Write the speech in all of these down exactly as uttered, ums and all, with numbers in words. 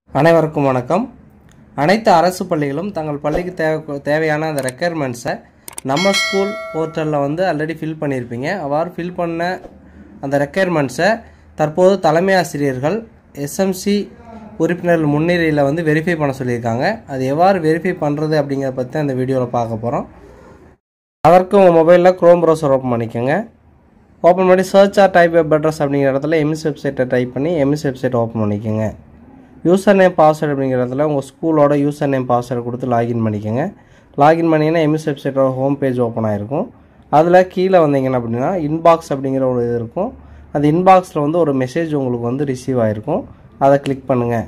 அனைவருக்கும் வணக்கம். அனைத்து அரசு பள்ளிகளும் தங்கள் பள்ளிக்கு தேவை தேவையான அந்த ரெக்குயர்மெண்ட்ஸை நம்ம ஸ்கூல் போர்ட்டலில் வந்து ஆல்ரெடி ஃபில் பண்ணியிருப்பீங்க. அவ்வாறு ஃபில் பண்ண அந்த ரெக்குயர்மெண்ட்ஸை தற்போது தலைமை ஆசிரியர்கள் எஸ்எம்சி உறுப்பினர்கள் முன்னிலையில் வந்து வெரிஃபை பண்ண சொல்லியிருக்காங்க. அது எவ்வாறு வெரிஃபை பண்ணுறது அப்படிங்கிறத பற்றி அந்த வீடியோவில் பார்க்க போகிறோம். அதற்கு உங்கள் மொபைலில் க்ரோம் ப்ரௌசர் ஓப்பன் பண்ணிக்கோங்க. ஓப்பன் பண்ணி search or type web address அப்படிங்கிற இடத்துல எம்எஸ் வெப்சைட்டை டைப் பண்ணி எம்எஸ் வெப்சைட் ஓப்பன் பண்ணிக்கோங்க. யூசர் நேம் பாஸ்வேர்டு அப்படிங்கிற இடத்துல உங்கள் ஸ்கூலோட யூசர் நேம் பாஸ்வேர்டு கொடுத்து லாகின் பண்ணிக்கோங்க. லாகின் பண்ணிங்கன்னா எம்எஸ் வெப்சைட்டோட ஹோம் பேஜ் ஓப்பன் ஆகிருக்கும். அதில் கீழே வந்தீங்கன்னா அப்படின்னா இன்பாக்ஸ் அப்படிங்கிற ஒரு இது இருக்கும். அந்த இன்பாக்ஸில் வந்து ஒரு மெசேஜ் உங்களுக்கு வந்து ரிசீவ் ஆகிருக்கும். அதை கிளிக் பண்ணுங்கள்.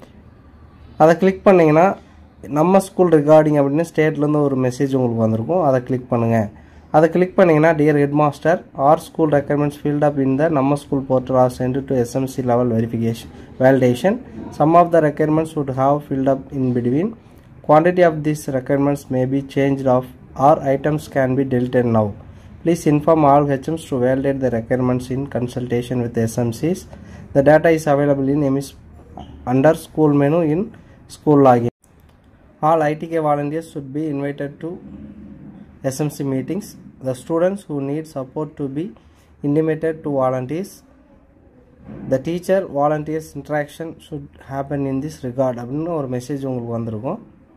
அதை கிளிக் பண்ணிங்கன்னா நம்ம ஸ்கூல் ரிகார்டிங் அப்படின்னு ஸ்டேட்லேருந்து ஒரு மெசேஜ் உங்களுக்கு வந்திருக்கும். அதை கிளிக் பண்ணுங்கள். அதை கிளிக் பண்ணிங்கன்னா dear head master our school requirements filled up in the நம்ம school portal are sent to S M C level verification validation. Some of the requirements would have filled up in between. Quantity of these requirements may be changed off or items can be deleted now. Please inform all H Ms to validate the requirements in consultation with S M Cs. The data is available in M S under school menu in school login. All I T K volunteers should be invited to S M C meetings. The students who need support to be intimated to volunteers. The teacher volunteers interaction should happen in this regard அப்படின்னு ஒரு message உங்களுக்கு வந்திருக்கும்.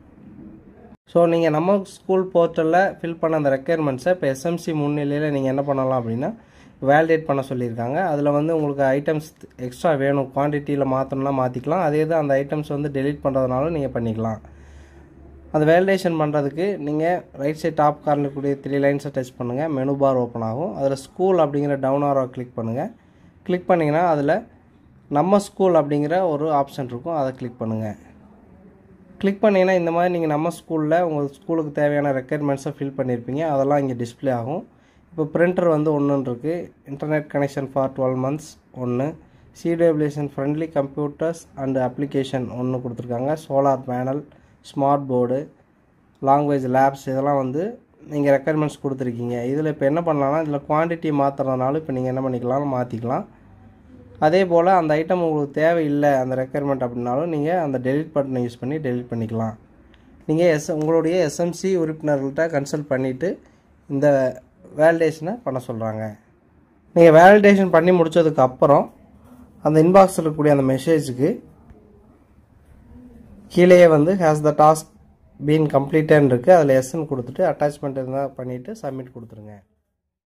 So நீங்கள் நம்ம school போர்ட்டலில் fill பண்ண அந்த ரெக்குயர்மெண்ட்ஸை இப்போ எஸ்எம்சி முன்னிலையில் நீங்கள் என்ன பண்ணலாம் அப்படின்னா வேலிடேட் பண்ண சொல்லியிருக்காங்க. அதில் வந்து உங்களுக்கு ஐட்டம்ஸ் எக்ஸ்ட்ரா வேணும், குவான்டிட்டியில் மாற்றணும்னா மாற்றிக்கலாம். அதே தான் அந்த ஐட்டம்ஸ் வந்து டெலீட் பண்ணுறதுனாலும் நீங்கள் பண்ணிக்கலாம். அது வேலிடேஷன் பண்ணுறதுக்கு நீங்கள் ரைட் சைட் டாப் கார்னர் கூடிய த்ரீ லைன்ஸை டச் பண்ணுங்கள். மெனு பார் ஓப்பன் ஆகும். அதில் ஸ்கூல் அப்படிங்கிற டவுன் ஆரோ கிளிக் பண்ணுங்கள். கிளிக் பண்ணிங்கன்னா அதில் நம்ம ஸ்கூல் அப்படிங்கிற ஒரு ஆப்ஷன் இருக்கும். அதை கிளிக் பண்ணுங்கள். கிளிக் பண்ணிங்கன்னா இந்த மாதிரி நீங்கள் நம்ம ஸ்கூலில் உங்கள் ஸ்கூலுக்கு தேவையான ரெக்குயர்மெண்ட்ஸை ஃபில் பண்ணியிருப்பீங்க. அதெல்லாம் இங்கே டிஸ்பிளே ஆகும். இப்போ பிரிண்டர் வந்து ஒன்றுன்னு இருக்குது. Internet connection for twelve months ஒன்று. CWSN friendly computers and application ஒன்று கொடுத்துருக்காங்க. Solar panel, smart board, language labs, இதெல்லாம் வந்து நீங்கள் ரெக்குயர்மெண்ட்ஸ் கொடுத்துருக்கீங்க. இதில் இப்போ என்ன பண்ணலாம்னா இதில் குவான்டிட்டி மாற்றுறதுனால இப்போ நீங்கள் என்ன பண்ணிக்கலாம், மாற்றிக்கலாம். அதே போல் அந்த ஐட்டம் உங்களுக்கு தேவையில்லை அந்த ரெக்குயர்மெண்ட் அப்படின்னாலும் நீங்கள் அந்த டெலிட் பட்டனை யூஸ் பண்ணி டெலிட் பண்ணிக்கலாம். நீங்கள் எஸ் உங்களுடைய எஸ்எம்சி உறுப்பினர்கள்ட்ட கன்சல்ட் பண்ணிவிட்டு இந்த வேலிடேஷனை பண்ண சொல்கிறாங்க. நீங்கள் வேலிடேஷன் பண்ணி முடித்ததுக்கு அப்புறம் அந்த இன்பாக்ஸில் இருக்கக்கூடிய அந்த மெசேஜுக்கு கீழே வந்து ஹேஸ் த டாஸ்க் பீன் கம்ப்ளீட்டட்னு இருக்குது. அதில் எஸ்ன்னு கொடுத்துட்டு அட்டாச்மெண்ட் இருந்தால் பண்ணிவிட்டு சப்மிட் கொடுத்துருங்க.